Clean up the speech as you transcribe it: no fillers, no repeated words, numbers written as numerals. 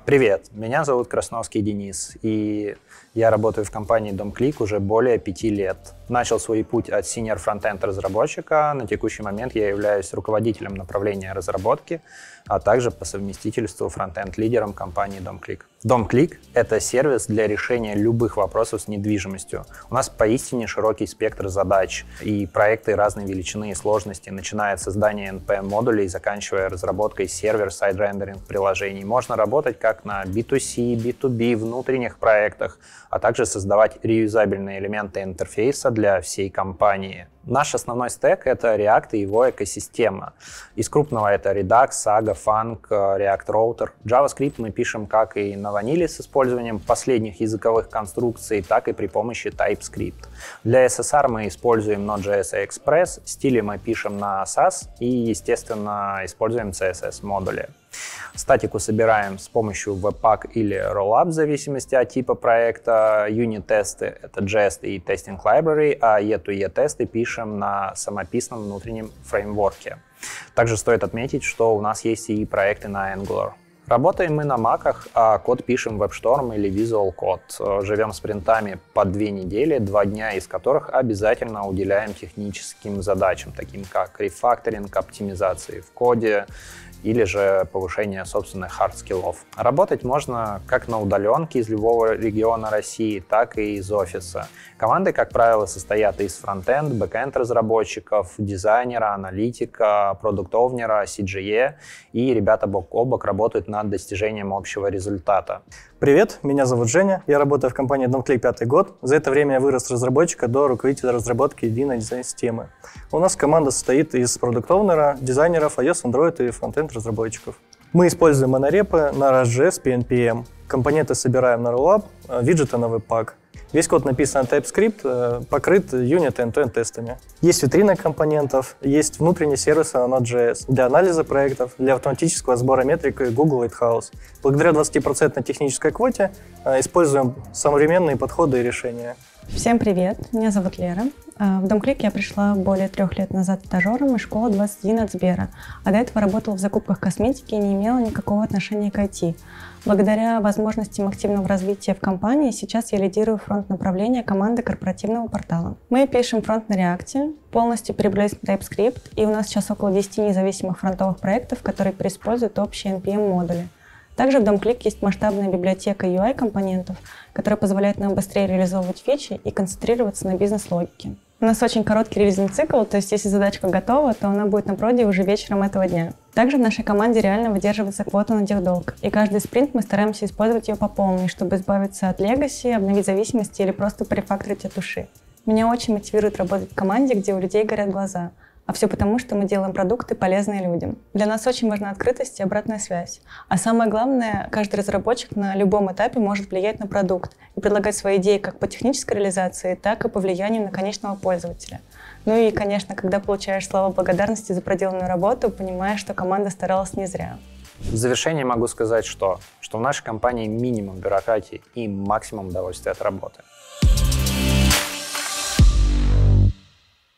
Привет, меня зовут Красновский Денис, и я работаю в компании DomClick уже более 5 лет. Начал свой путь от senior фронтенд разработчика. На текущий момент я являюсь руководителем направления разработки, а также по совместительству фронтенд-лидером компании DomClick. DomClick — это сервис для решения любых вопросов с недвижимостью. У нас поистине широкий спектр задач и проекты разной величины и сложности, начиная от создания NPM-модулей, заканчивая разработкой сервер-сайд рендеринг приложений. Можно работать как на B2C, B2B, внутренних проектах, а также создавать реюзабельные элементы интерфейса для всей компании. Наш основной стэк — это React и его экосистема. Из крупного это Redux, Saga, Funk, React Router. JavaScript мы пишем как и на ваниле с использованием последних языковых конструкций, так и при помощи TypeScript. Для SSR мы используем Node.js и Express, стили мы пишем на Sass и, естественно, используем CSS-модули. Статику собираем с помощью Webpack или Rollup в зависимости от типа проекта. Юнит-тесты — это Jest и Testing Library, а E2E-тесты пишем на самописном внутреннем фреймворке. Также стоит отметить, что у нас есть и проекты на Angular. Работаем мы на маках, а код пишем в WebStorm или Visual Code. Живем спринтами по 2 недели, 2 дня из которых обязательно уделяем техническим задачам, таким как рефакторинг, оптимизации в коде или же повышение собственных хард-скиллов. Работать можно как на удаленке из любого региона России, так и из офиса. Команды, как правило, состоят из фронтенд, бэкенд разработчиков, дизайнера, аналитика, продукт-овнера, CGE, и ребята бок о бок работают над достижением общего результата. Привет, меня зовут Женя, я работаю в компании DomClick 5-й год. За это время я вырос с разработчика до руководителя разработки единой дизайн-системы. У нас команда состоит из продукт-овнера, дизайнеров, iOS, Android и фронтенд-разработчиков. Мы используем монорепы на Rust.js и NPM. Компоненты собираем на Rollup, виджеты на Webpack. Весь код написан на TypeScript, покрыт юнит и end-to-end тестами. Есть витрина компонентов, есть внутренние сервисы на Node.js для анализа проектов, для автоматического сбора метрик Google Lighthouse. Благодаря 20% технической квоте используем современные подходы и решения. Всем привет, меня зовут Лера. В DomClick я пришла более 3 лет назад стажером из школы 21 от Сбера, а до этого работала в закупках косметики и не имела никакого отношения к IT. Благодаря возможностям активного развития в компании сейчас я лидирую фронт-направление команды корпоративного портала. Мы пишем фронт на React, полностью перебрались на TypeScript, и у нас сейчас около 10 независимых фронтовых проектов, которые переиспользуют общие NPM-модули. Также в DomClick есть масштабная библиотека UI-компонентов, которая позволяет нам быстрее реализовывать фичи и концентрироваться на бизнес-логике. У нас очень короткий релизный цикл, то есть если задачка готова, то она будет на проде уже вечером этого дня. Также в нашей команде реально выдерживается квота на техдолг, и каждый спринт мы стараемся использовать ее по полной, чтобы избавиться от легаси, обновить зависимости или просто порефакторить от души. Меня очень мотивирует работать в команде, где у людей горят глаза. А все потому, что мы делаем продукты, полезные людям. Для нас очень важна открытость и обратная связь. А самое главное, каждый разработчик на любом этапе может влиять на продукт и предлагать свои идеи как по технической реализации, так и по влиянию на конечного пользователя. Ну и, конечно, когда получаешь слова благодарности за проделанную работу, понимаешь, что команда старалась не зря. В завершение могу сказать, что в нашей компании минимум бюрократии и максимум удовольствия от работы.